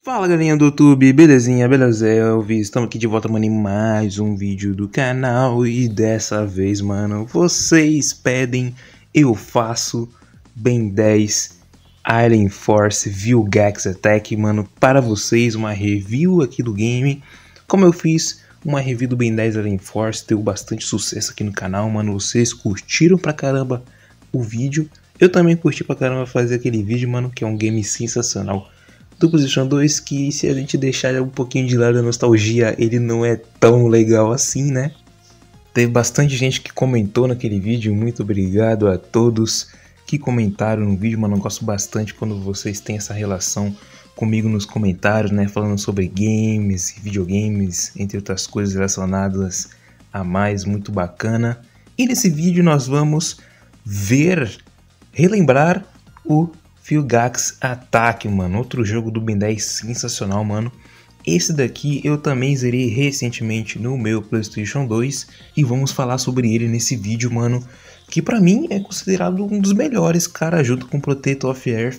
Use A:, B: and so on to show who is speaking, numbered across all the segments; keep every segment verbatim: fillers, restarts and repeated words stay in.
A: Fala galerinha do YouTube, belezinha, beleza? Eu vi, estamos aqui de volta, mano, em mais um vídeo do canal. E dessa vez, mano, vocês pedem, eu faço Ben dez Alien Force Vilgax Attack, mano, para vocês, uma review aqui do game. Como eu fiz uma review do Ben dez Alien Force, deu bastante sucesso aqui no canal, mano, vocês curtiram pra caramba o vídeo. Eu também curti pra caramba fazer aquele vídeo, mano, que é um game sensacional do PlayStation dois, que se a gente deixar um pouquinho de lado a nostalgia, ele não é tão legal assim, né? Teve bastante gente que comentou naquele vídeo, muito obrigado a todos que comentaram no vídeo, mano, eu gosto bastante quando vocês têm essa relação comigo nos comentários, né, falando sobre games, videogames, entre outras coisas relacionadas a mais, muito bacana. E nesse vídeo nós vamos ver, relembrar o Vilgax Attack, mano, outro jogo do Ben dez sensacional, mano. Esse daqui eu também zerei recentemente no meu PlayStation dois e vamos falar sobre ele nesse vídeo, mano, que pra mim é considerado um dos melhores, cara, junto com Protector of Earth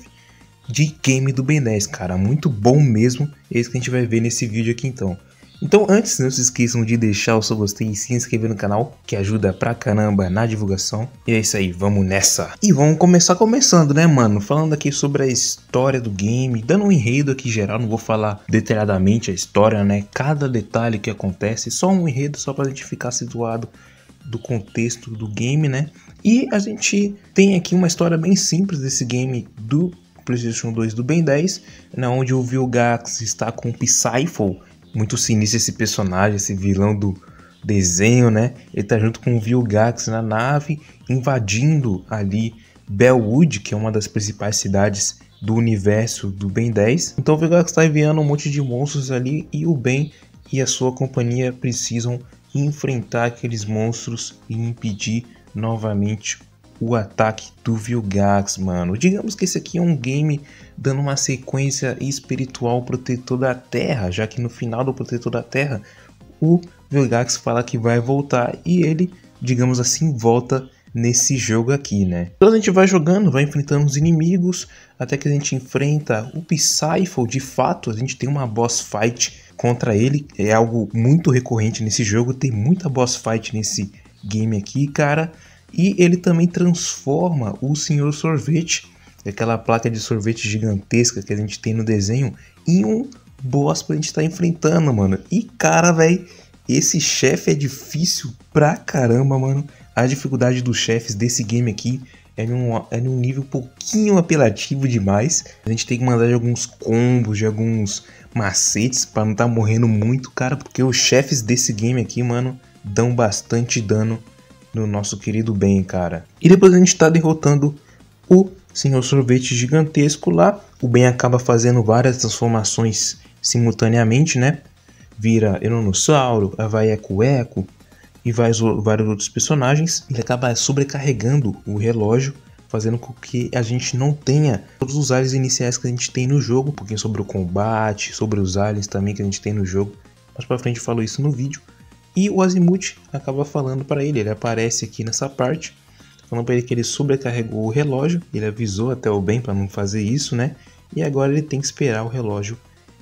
A: de game do Ben dez, cara, muito bom mesmo, é isso que a gente vai ver nesse vídeo aqui então. Então antes, não se esqueçam de deixar o seu gostei e se inscrever no canal, que ajuda pra caramba na divulgação. E é isso aí, vamos nessa! E vamos começar começando, né, mano? Falando aqui sobre a história do game, dando um enredo aqui geral, não vou falar detalhadamente a história, né? Cada detalhe que acontece, só um enredo só pra gente ficar situado do contexto do game, né? E a gente tem aqui uma história bem simples desse game do PlayStation dois do Ben dez, né, onde o Vilgax está com o Psyphon. Muito sinistro esse personagem, esse vilão do desenho, né? Ele tá junto com o Vilgax na nave, invadindo ali Bellwood, que é uma das principais cidades do universo do Ben dez. Então o Vilgax tá enviando um monte de monstros ali e o Ben e a sua companhia precisam enfrentar aqueles monstros e impedir novamente o ataque do Vilgax, mano. Digamos que esse aqui é um game dando uma sequência espiritual ao Protetor da Terra, já que no final do Protetor da Terra o Vilgax fala que vai voltar e ele, digamos assim, volta nesse jogo aqui, né? Então a gente vai jogando, vai enfrentando os inimigos, até que a gente enfrenta o Psyphon. De fato, a gente tem uma boss fight contra ele, é algo muito recorrente nesse jogo, tem muita boss fight nesse game aqui, cara. E ele também transforma o Senhor Sorvete, aquela placa de sorvete gigantesca que a gente tem no desenho, em um boss pra gente estar tá enfrentando, mano. E cara, velho, esse chefe é difícil pra caramba, mano. A dificuldade dos chefes desse game aqui é num, é num nível um pouquinho apelativo demais. A gente tem que mandar de alguns combos, de alguns macetes pra não estar tá morrendo muito, cara, porque os chefes desse game aqui, mano, dão bastante dano no nosso querido Ben, cara. E depois a gente tá derrotando o Senhor Sorvete gigantesco lá. O Ben acaba fazendo várias transformações simultaneamente, né? Vira Eronossauro, Havaí Eco Eco e vários, vários outros personagens. Ele acaba sobrecarregando o relógio, fazendo com que a gente não tenha todos os aliens iniciais que a gente tem no jogo. Um pouquinho sobre o combate, sobre os aliens também que a gente tem no jogo. Mais pra frente eu falo isso no vídeo. E o Azimuth acaba falando para ele, ele aparece aqui nessa parte, falando para ele que ele sobrecarregou o relógio, ele avisou até o Ben para não fazer isso, né? E agora ele tem que esperar o relógio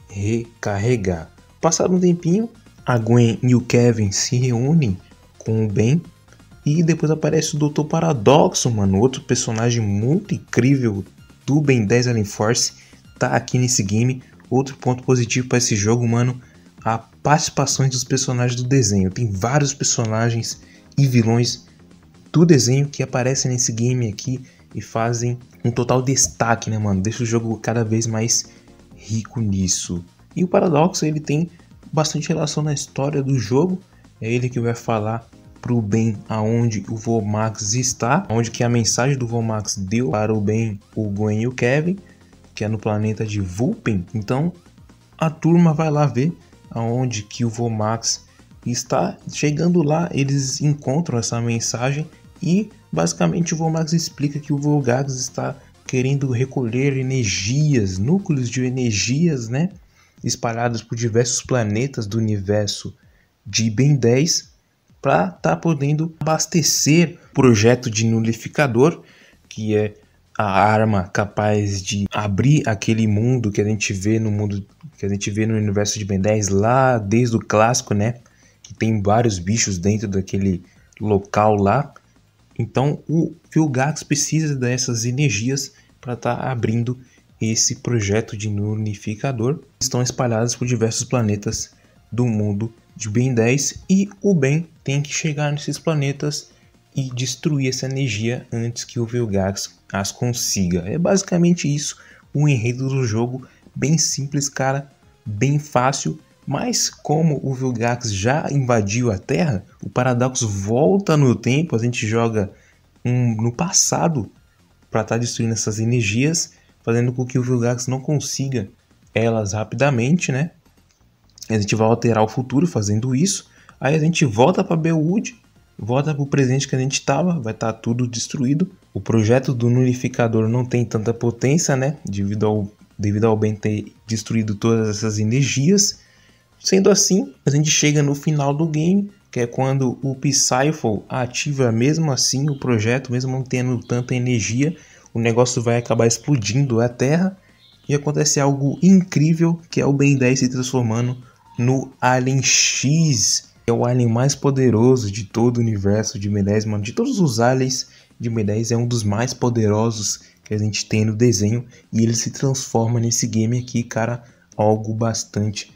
A: recarregar. Passado um tempinho, a Gwen e o Kevin se reúnem com o Ben e depois aparece o doutor Paradoxo, mano, outro personagem muito incrível do Ben dez Alien Force, tá aqui nesse game. Outro ponto positivo para esse jogo, mano, a participações dos personagens do desenho. Tem vários personagens e vilões do desenho que aparecem nesse game aqui e fazem um total destaque, né, mano? Deixa o jogo cada vez mais rico nisso. E o Paradoxo, ele tem bastante relação na história do jogo. É ele que vai falar pro Ben aonde o Vomax está, onde que a mensagem do Vomax deu para o Ben, o Gwen e o Kevin, que é no planeta de Vulpen. Então a turma vai lá ver aonde que o Vomax está. Chegando lá, eles encontram essa mensagem e basicamente o Vomax explica que o Vilgax está querendo recolher energias, núcleos de energias, né, espalhados por diversos planetas do universo de Ben dez, para estar tá podendo abastecer o projeto de nulificador, que é a arma capaz de abrir aquele mundo que a gente vê no mundo que a gente vê no universo de Ben dez lá desde o clássico, né? Que tem vários bichos dentro daquele local lá. Então o Vilgax precisa dessas energias para estar tá abrindo esse projeto de Nullificador. Estão espalhados por diversos planetas do mundo de Ben dez e o Ben tem que chegar nesses planetas e destruir essa energia antes que o Vilgax as consiga. É basicamente isso o enredo do jogo, bem simples, cara, bem fácil, mas como o Vilgax já invadiu a Terra, o Paradox volta no tempo, a gente joga um, no passado para estar tá destruindo essas energias, fazendo com que o Vilgax não consiga elas rapidamente, né? A gente vai alterar o futuro fazendo isso, aí a gente volta para Bellwood, volta para o presente que a gente estava, vai estar tá tudo destruído. O projeto do Nullificador não tem tanta potência, né? Devido ao, devido ao Ben ter destruído todas essas energias. Sendo assim, a gente chega no final do game, que é quando o Psyphon ativa mesmo assim o projeto, mesmo não tendo tanta energia, o negócio vai acabar explodindo a Terra e acontece algo incrível, que é o Ben dez se transformando no Alien X, que é o alien mais poderoso de todo o universo de Ben dez, mano. De todos os aliens de Ben dez, é um dos mais poderosos que a gente tem no desenho, e ele se transforma nesse game aqui, cara, algo bastante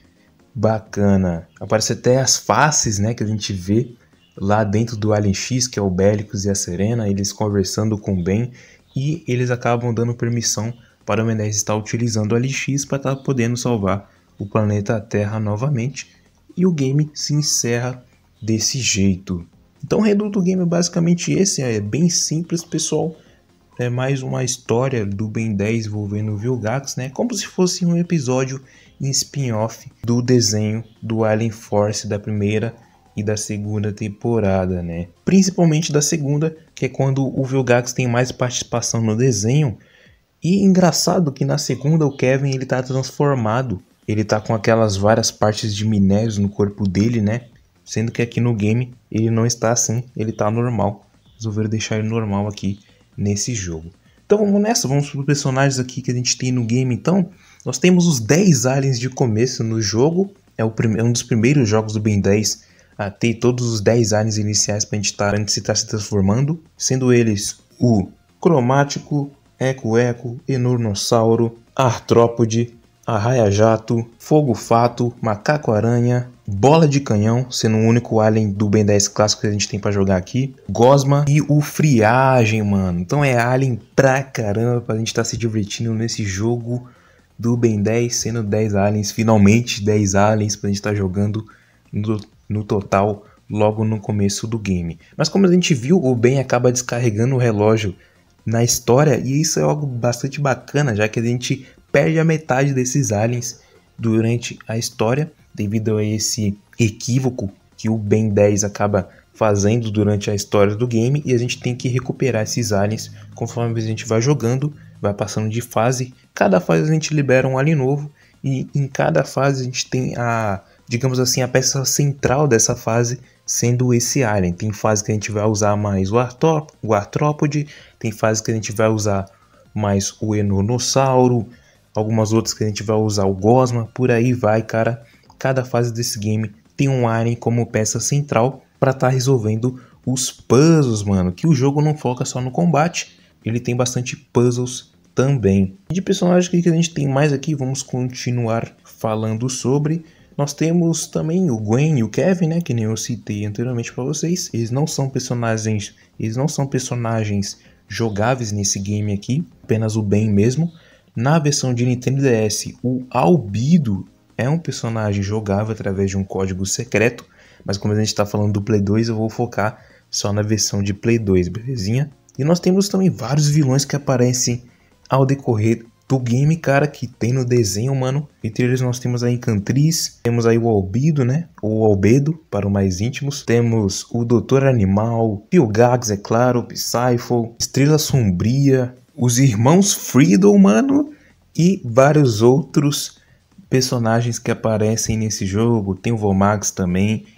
A: bacana. Aparece até as faces, né, que a gente vê lá dentro do Alien X, que é o Bellicus e a Serena, eles conversando com o Ben, e eles acabam dando permissão para o Ben dez estar utilizando o Alien X para estar podendo salvar o planeta Terra novamente, e o game se encerra desse jeito. Então o enredo do game é basicamente esse, é bem simples, pessoal. É mais uma história do Ben dez envolvendo o Vilgax, né? Como se fosse um episódio em spin-off do desenho do Alien Force da primeira e da segunda temporada, né? Principalmente da segunda, que é quando o Vilgax tem mais participação no desenho. E engraçado que na segunda o Kevin ele tá transformado. Ele tá com aquelas várias partes de minérios no corpo dele, né? Sendo que aqui no game ele não está assim, ele tá normal. Resolveram deixar ele normal aqui nesse jogo. Então vamos nessa, vamos para os personagens aqui que a gente tem no game. Então, nós temos os dez aliens de começo no jogo. É, o é um dos primeiros jogos do Ben dez a ter todos os dez aliens iniciais para a gente estar antes de estar se transformando. Sendo eles o Cromático, Eco-Eco, Enornossauro, Artrópode, Arraia-Jato, Fogo-Fato, Macaco-Aranha, Bola de Canhão, sendo o único alien do Ben dez clássico que a gente tem pra jogar aqui, Gosma e o Friagem, mano. Então é alien pra caramba pra gente estar tá se divertindo nesse jogo do Ben dez, sendo dez aliens, finalmente dez aliens pra gente estar tá jogando no, no total logo no começo do game. Mas como a gente viu, o Ben acaba descarregando o relógio na história, e isso é algo bastante bacana, já que a gente perde a metade desses aliens durante a história, devido a esse equívoco que o Ben dez acaba fazendo durante a história do game, e a gente tem que recuperar esses aliens conforme a gente vai jogando, vai passando de fase. Cada fase a gente libera um alien novo, e em cada fase a gente tem a, digamos assim, a peça central dessa fase sendo esse alien. Tem fase que a gente vai usar mais o, artró o artrópode, tem fase que a gente vai usar mais o enornossauro, algumas outras que a gente vai usar o Gosma, por aí vai, cara. Cada fase desse game tem um alien como peça central para estar tá resolvendo os puzzles, mano. Que o jogo não foca só no combate, ele tem bastante puzzles também. De personagens que a gente tem mais aqui, vamos continuar falando sobre. Nós temos também o Gwen e o Kevin, né, que nem eu citei anteriormente para vocês. Eles não são personagens, eles não são personagens jogáveis nesse game aqui, apenas o Ben mesmo. Na versão de Nintendo D S, o Albedo é um personagem jogável através de um código secreto, mas como a gente está falando do Play dois, eu vou focar só na versão de Play dois, belezinha? E nós temos também vários vilões que aparecem ao decorrer do game, cara, que tem no desenho, mano. Entre eles nós temos a Encantriz, temos aí o Albedo, né? Ou Albedo, para os mais íntimos. Temos o Doutor Animal, Vilgax, é claro, Psyphon, Estrela Sombria, os Irmãos Friedel, mano, e vários outros personagens que aparecem nesse jogo. Tem o Vomax também,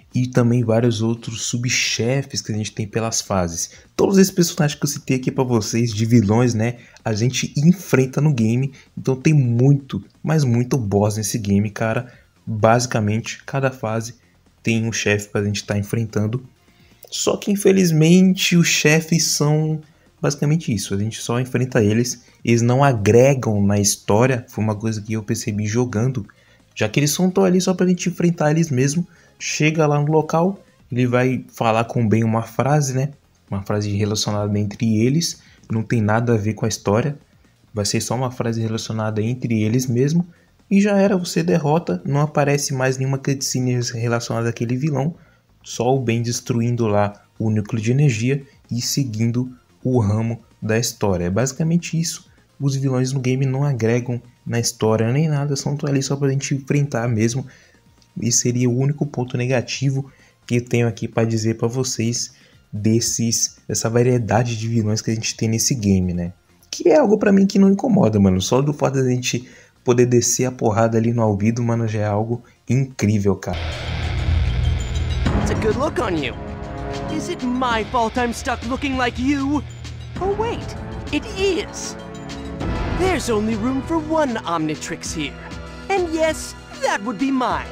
A: e também vários outros subchefes que a gente tem pelas fases. Todos esses personagens que eu citei aqui pra vocês, de vilões, né, a gente enfrenta no game, então tem muito, mas muito boss nesse game, cara. Basicamente, cada fase tem um chefe pra gente estar enfrentando, só que infelizmente os chefes são basicamente isso, a gente só enfrenta eles, eles não agregam na história, foi uma coisa que eu percebi jogando, já que eles só estão ali só pra gente enfrentar eles mesmo. Chega lá no local, ele vai falar com bem uma frase, né? Uma frase relacionada entre eles, não tem nada a ver com a história. Vai ser só uma frase relacionada entre eles mesmo. E já era, você derrota, não aparece mais nenhuma cutscene relacionada àquele vilão. Só o Ben destruindo lá o núcleo de energia e seguindo o ramo da história. É basicamente isso. Os vilões no game não agregam na história nem nada, são ali só pra gente enfrentar mesmo. E seria o único ponto negativo que eu tenho aqui para dizer para vocês desses, dessa variedade de vilões que a gente tem nesse game, né? Que é algo para mim que não incomoda, mano. Só do fato de a gente poder descer a porrada ali no ouvido, mano, já é algo incrível, cara.
B: It's a good look on you. Is it my fault I'm stuck looking like you? Oh wait, it is. There's only room for one Omnitrix here. And yes, that would be mine.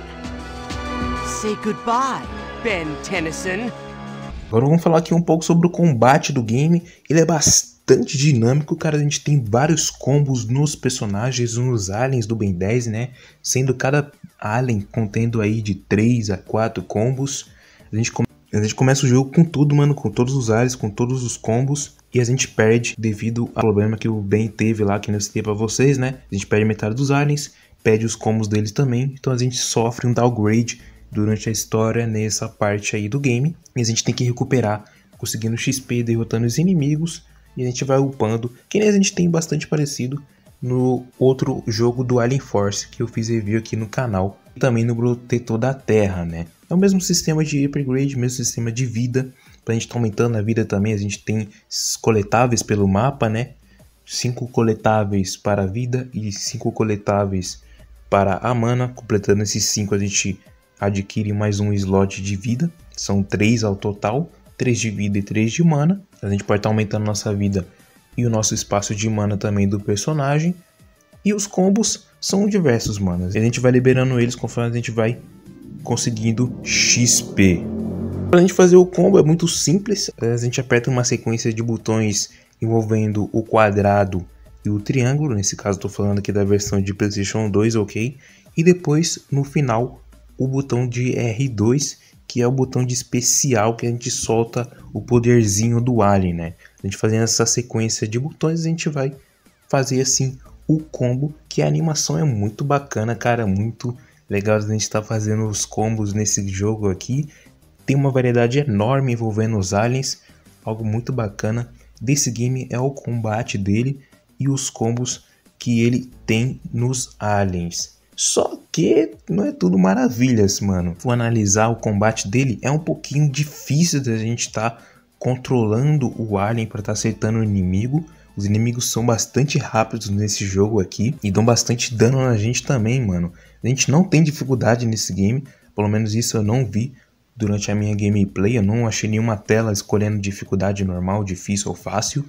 B: Say goodbye, Ben Tennyson.
A: Agora vamos falar aqui um pouco sobre o combate do game. Ele é bastante dinâmico, cara. A gente tem vários combos nos personagens, nos aliens do Ben dez, né? Sendo cada alien contendo aí de três a quatro combos. A gente, come... a gente começa o jogo com tudo, mano, com todos os aliens, com todos os combos. E a gente perde devido ao problema que o Ben teve lá, que eu citei pra vocês, né? A gente perde metade dos aliens, perde os combos deles também. Então a gente sofre um downgrade durante a história nessa parte aí do game, e a gente tem que recuperar conseguindo X P, derrotando os inimigos, e a gente vai upando, que nem a gente tem bastante parecido no outro jogo do Alien Force, que eu fiz review aqui no canal, e também no Protetor da Terra, né? É o mesmo sistema de upgrade, mesmo sistema de vida, pra gente tá aumentando a vida também. A gente tem coletáveis pelo mapa, né? cinco coletáveis para a vida e cinco coletáveis para a mana. Completando esses cinco a gente adquire mais um slot de vida, são três ao total, três de vida e três de mana. A gente pode estar aumentando nossa vida e o nosso espaço de mana também do personagem. E os combos são diversos, mano. A gente vai liberando eles conforme a gente vai conseguindo X P. Para a gente fazer o combo é muito simples, a gente aperta uma sequência de botões envolvendo o quadrado e o triângulo, nesse caso estou falando aqui da versão de PlayStation dois, ok? E depois, no final, o botão de R dois, que é o botão de especial que a gente solta o poderzinho do alien, né? A gente fazendo essa sequência de botões, a gente vai fazer assim o combo, que a animação é muito bacana, cara, muito legal a gente estar tá fazendo os combos nesse jogo aqui. Tem uma variedade enorme envolvendo os aliens, algo muito bacana desse game é o combate dele e os combos que ele tem nos aliens. Só que não é tudo maravilhas, mano. Vou analisar o combate dele, é um pouquinho difícil da gente estar tá controlando o alien para estar tá acertando o inimigo. Os inimigos são bastante rápidos nesse jogo aqui e dão bastante dano na gente também, mano. A gente não tem dificuldade nesse game, pelo menos isso eu não vi durante a minha gameplay. Eu não achei nenhuma tela escolhendo dificuldade normal, difícil ou fácil.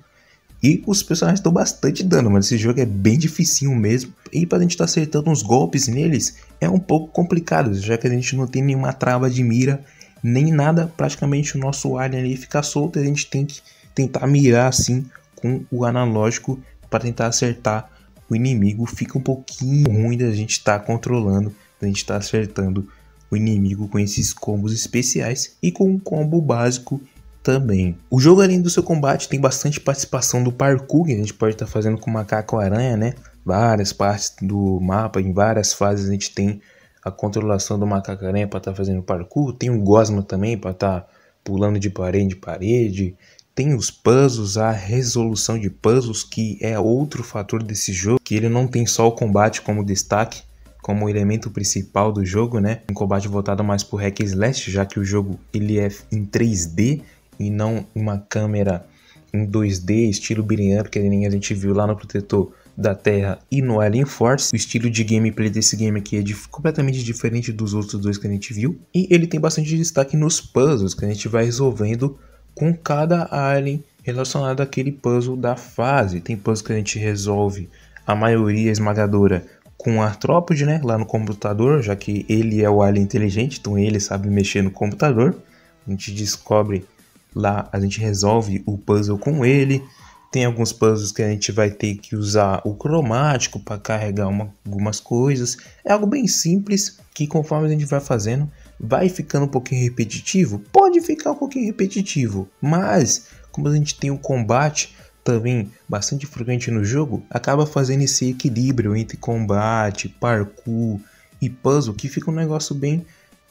A: E os personagens dão bastante dano, mas esse jogo é bem dificinho mesmo. E pra gente estar tá acertando uns golpes neles é um pouco complicado, já que a gente não tem nenhuma trava de mira, nem nada. Praticamente o nosso alien ali fica solto e a gente tem que tentar mirar assim com o analógico para tentar acertar o inimigo. Fica um pouquinho ruim da gente estar tá controlando, da gente estar tá acertando o inimigo com esses combos especiais e com um combo básico também. O jogo, além do seu combate, tem bastante participação do parkour, que a gente pode estar tá fazendo com o macaco-aranha, né? Várias partes do mapa, em várias fases a gente tem a controlação do macaco-aranha para estar tá fazendo parkour. Tem o Gosma também para estar tá pulando de parede em parede. Tem os puzzles, a resolução de puzzles, que é outro fator desse jogo, que ele não tem só o combate como destaque, como elemento principal do jogo, né? Um combate voltado mais pro hack and slash, já que o jogo ele é em três D e não uma câmera em dois D, estilo beat'em up, que nem a gente viu lá no Protetor da Terra e no Alien Force. O estilo de gameplay desse game aqui é de, completamente diferente dos outros dois que a gente viu. E ele tem bastante destaque nos puzzles que a gente vai resolvendo com cada alien relacionado àquele puzzle da fase. Tem puzzle que a gente resolve, a maioria esmagadora, com o artrópode, né, lá no computador, já que ele é o alien inteligente, então ele sabe mexer no computador. A gente descobre lá, a gente resolve o puzzle com ele. Tem alguns puzzles que a gente vai ter que usar o cromático para carregar uma, algumas coisas. É algo bem simples que, conforme a gente vai fazendo, vai ficando um pouquinho repetitivo. Pode ficar um pouquinho repetitivo, mas como a gente tem um combate também bastante frequente no jogo, acaba fazendo esse equilíbrio entre combate, parkour e puzzle, que fica um negócio bem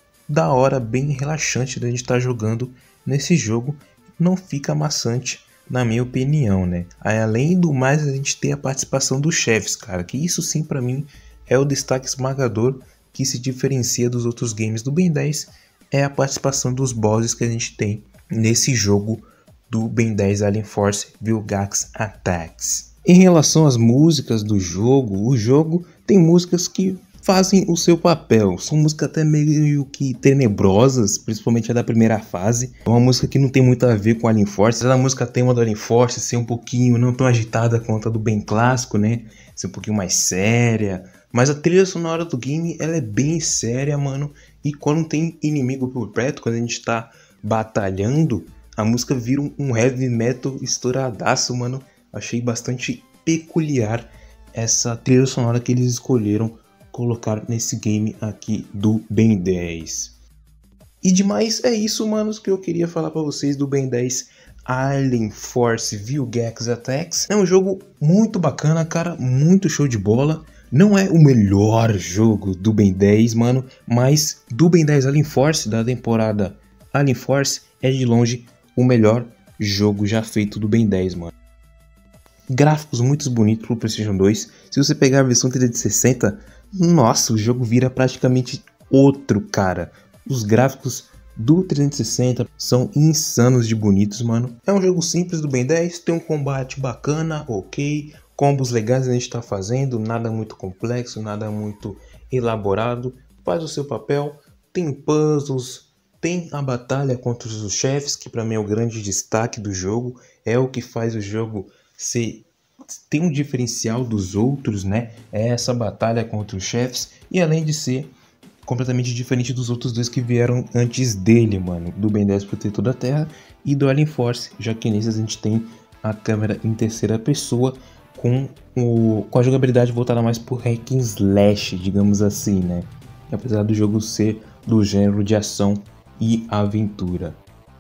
A: da hora, bem relaxante da gente estar jogando nesse jogo. Não fica maçante, na minha opinião, né? Aí, além do mais, a gente tem a participação dos chefes, cara, que isso sim pra mim é o destaque esmagador que se diferencia dos outros games do Ben dez, é a participação dos bosses que a gente tem nesse jogo do Ben dez Alien Force Vilgax Attacks. Em relação às músicas do jogo, o jogo tem músicas que fazem o seu papel. São músicas até meio que tenebrosas, principalmente a da primeira fase. É uma música que não tem muito a ver com Alien Force. A música tema do Alien Force ser um pouquinho não tão agitada quanto a do bem clássico, né? Ser um pouquinho mais séria. Mas a trilha sonora do game, ela é bem séria, mano. E quando tem inimigo por perto, quando a gente tá batalhando, a música vira um heavy metal estouradaço, mano. Achei bastante peculiar essa trilha sonora que eles escolheram colocar nesse game aqui do Ben dez. E demais, é isso, manos, que eu queria falar pra vocês do Ben dez Alien Force Vilgax Attacks. É um jogo muito bacana, cara, muito show de bola. Não é o melhor jogo do Ben dez, mano, mas do Ben dez Alien Force, da temporada Alien Force, é de longe o melhor jogo já feito do Ben dez, mano. Gráficos muito bonitos pro PlayStation dois. Se você pegar a versão trezentos e sessenta, nossa, o jogo vira praticamente outro, cara. Os gráficos do trezentos e sessenta são insanos de bonitos, mano. É um jogo simples do Ben dez, tem um combate bacana, ok. Combos legais a gente tá fazendo, nada muito complexo, nada muito elaborado. Faz o seu papel, tem puzzles, tem a batalha contra os chefes, que pra mim é o grande destaque do jogo. É o que faz o jogo ser... tem um diferencial dos outros, né? É essa batalha contra os chefes. E além de ser completamente diferente dos outros dois que vieram antes dele, mano. Do Ben dez Protetor da Terra e do Alien Force. Já que nesses a gente tem a câmera em terceira pessoa com, o, com a jogabilidade voltada mais pro hack and slash, digamos assim, né? Apesar do jogo ser do gênero de ação e aventura.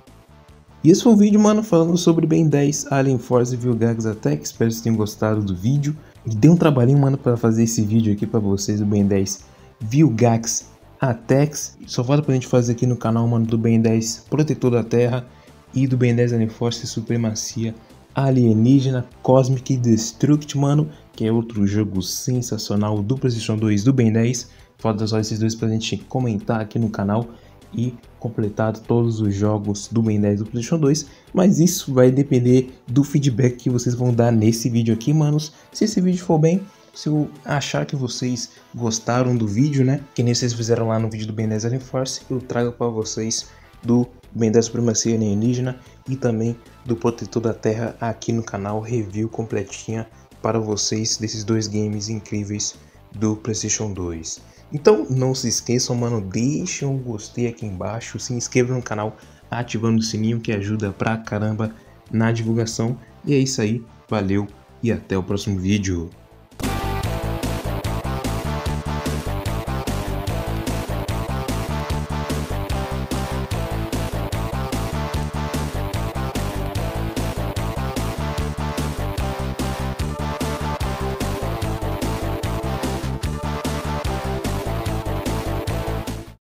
A: E esse foi o vídeo, mano, falando sobre Ben dez Alien Force Vilgax Attacks. Espero que vocês tenham gostado do vídeo. E deu um trabalhinho, mano, para fazer esse vídeo aqui para vocês do Ben dez Vilgax Attacks. Só falta pra gente fazer aqui no canal, mano, do Ben dez Protetor da Terra e do Ben dez Alien Force Supremacia Alienígena Cosmic Destruct, mano, que é outro jogo sensacional do PlayStation dois do Ben dez. Falta só esses dois pra gente comentar aqui no canal e completar todos os jogos do Ben dez do PlayStation dois, mas isso vai depender do feedback que vocês vão dar nesse vídeo aqui, manos. Se esse vídeo for bem, se eu achar que vocês gostaram do vídeo, né, que nem vocês fizeram lá no vídeo do Ben dez Alien Force, eu trago para vocês do Ben dez Supremacia Alienígena e também do Protetor da Terra aqui no canal, review completinha para vocês desses dois games incríveis do PlayStation dois. Então não se esqueçam, mano, deixem um gostei aqui embaixo, se inscrevam no canal ativando o sininho que ajuda pra caramba na divulgação. E é isso aí, valeu e até o próximo vídeo.